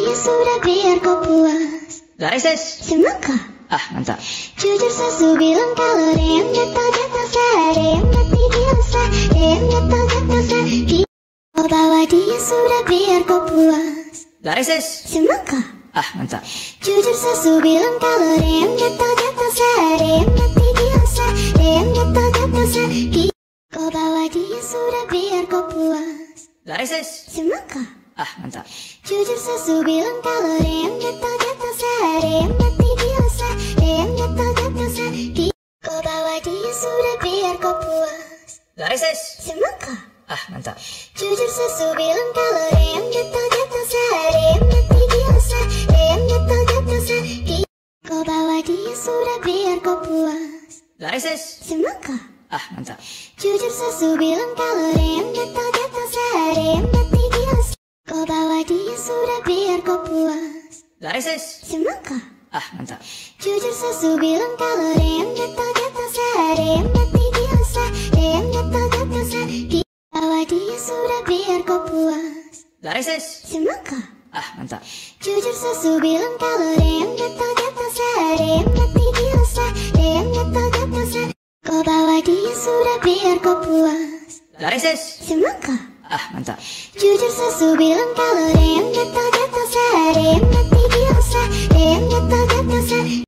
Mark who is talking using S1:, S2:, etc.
S1: dia sudah biar kau puas.
S2: Dari ses.
S1: Semangka.
S2: Mantap.
S1: Jujur sesu bilang kalau ada yang jatuh-jatuh sah, ada yang mati biasa, ada yang jatuh-jatuh sah. Kau bawa dia sudah biar kau puas.
S2: Dari ses.
S1: Semangka.
S2: Mantap.
S1: Jujur sesu bilang kalau ada yang jatuh-jatuh sah, ada yang mati biasa, ada yang jatuh-jatuh sah. Kau bawa dia sudah biar kau puas.
S2: Dari ses.
S1: Semangka.
S2: Mantap.
S1: Jujur sesu bilang kalau ada yang jatuh-jatuh sah, ada yang mati biasa, ada yang jatuh-jatuh sah. Kau bawa dia sudah biar kau puas.
S2: Dari ses.
S1: Semangka.
S2: Mantap.
S1: Jujur sesu bilang kalau ada yang jatuh-jatuh sah, ada yang mati biasa, ada yang jatuh-jatuh sah. Kau bawa dia sudah biar kau puas.
S2: Dari ses.
S1: Semangka.
S2: Mantap.
S1: Jujur sesu bilang kalau ada yang jatuh-jatuh sah, ada yang mati biasa. Kau bawa dia sudah biar kau puas.
S2: Dari ses.
S1: Semangka.
S2: Mantap.
S1: Jujur sesu bilang kalau ada yang jatuh-jatuh sah, ada yang mati biasa, ada yang jatuh-jatuh sah. Bawa dia sudah biar kau puas.
S2: Dari ses.
S1: Semangka.
S2: Mantap.
S1: Jujur sesu bilang kalau ada yang jatuh-jatuh sah, ada yang mati biasa, ada yang jatuh-jatuh sah. Kau bawa dia sudah biar kau puas.
S2: Dari ses.
S1: Semangka.
S2: Mantap.
S1: Jujur sesu bilang kalau ada yang jatuh-jatuh sah, ada yang mati biasa, ada yang jatuh-jatuh sah.